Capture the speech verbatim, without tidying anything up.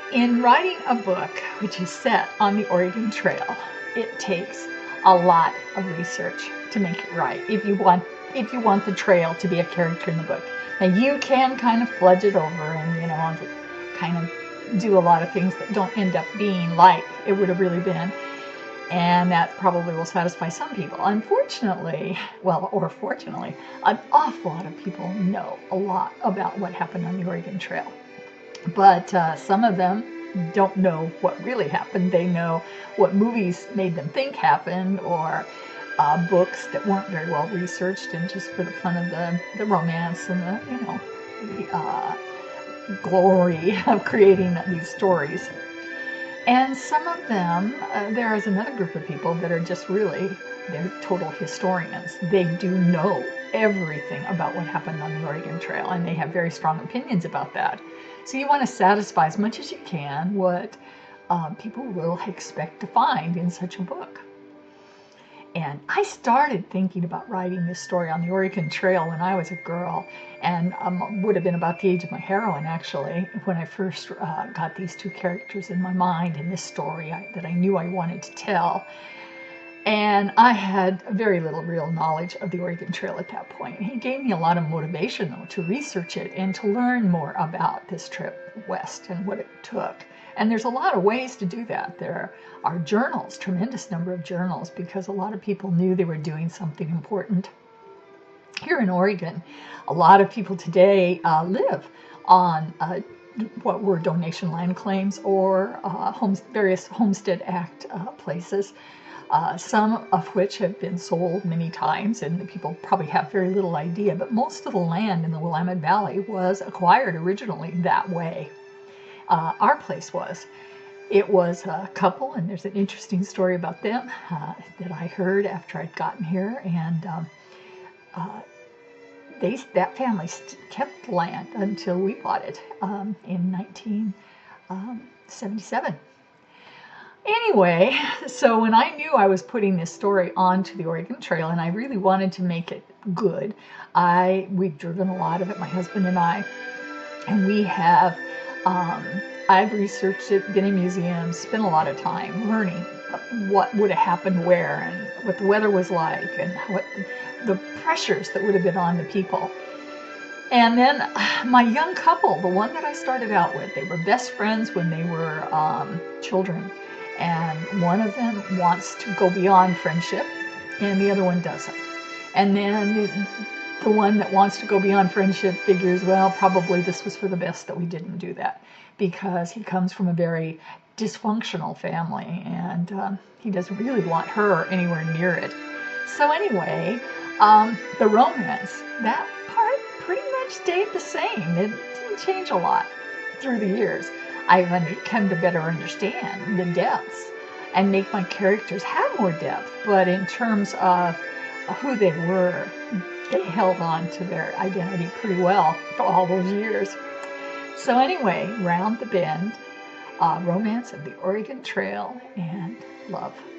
In writing a book which is set on the Oregon Trail, it takes a lot of research to make it right if you want if you want the trail to be a character in the book. Now you can kind of fudge it over and, you know, kind of do a lot of things that don't end up being like it would have really been. And that probably will satisfy some people. Unfortunately, well, or fortunately, an awful lot of people know a lot about what happened on the Oregon Trail. But uh, some of them don't know what really happened. They know what movies made them think happened, or uh, books that weren't very well researched, and just for the fun of the, the romance and the, you know, the uh, glory of creating these stories. And some of them, uh, there is another group of people that are just really, they're total historians. They do know everything about what happened on the Oregon Trail, and they have very strong opinions about that. So you want to satisfy as much as you can what uh, people will expect to find in such a book. And I started thinking about writing this story on the Oregon Trail when I was a girl, and um, would have been about the age of my heroine, actually, when I first uh, got these two characters in my mind in this story I, that I knew I wanted to tell. And I had very little real knowledge of the Oregon Trail at that point. He gave me a lot of motivation, though, to research it and to learn more about this trip west and what it took. And there's a lot of ways to do that. There are journals, tremendous number of journals, because a lot of people knew they were doing something important. Here in Oregon, a lot of people today uh, live on uh, what were donation land claims or uh, homes, various Homestead Act uh, places. Uh, some of which have been sold many times, and the people probably have very little idea, but most of the land in the Willamette Valley was acquired originally that way. Uh, our place was. It was a couple, and there's an interesting story about them uh, that I heard after I'd gotten here, and um, uh, they, that family kept the land until we bought it um, in nineteen seventy-seven. Anyway, so when I knew I was putting this story onto the Oregon Trail, and I really wanted to make it good, I we've driven a lot of it, my husband and I, and we have, um, I've researched it, been in museums, spent a lot of time learning what would have happened where, and what the weather was like, and what the pressures that would have been on the people. And then my young couple, the one that I started out with, they were best friends when they were um, children. And one of them wants to go beyond friendship, and the other one doesn't. And then the one that wants to go beyond friendship figures, well, probably this was for the best that we didn't do that, because he comes from a very dysfunctional family, and um, he doesn't really want her anywhere near it. So anyway, um, the romance, that part pretty much stayed the same. It didn't change a lot through the years. I've come to better understand the depths and make my characters have more depth. But in terms of who they were, they held on to their identity pretty well for all those years. So anyway, round the bend, uh, romance of the Oregon Trail, and love.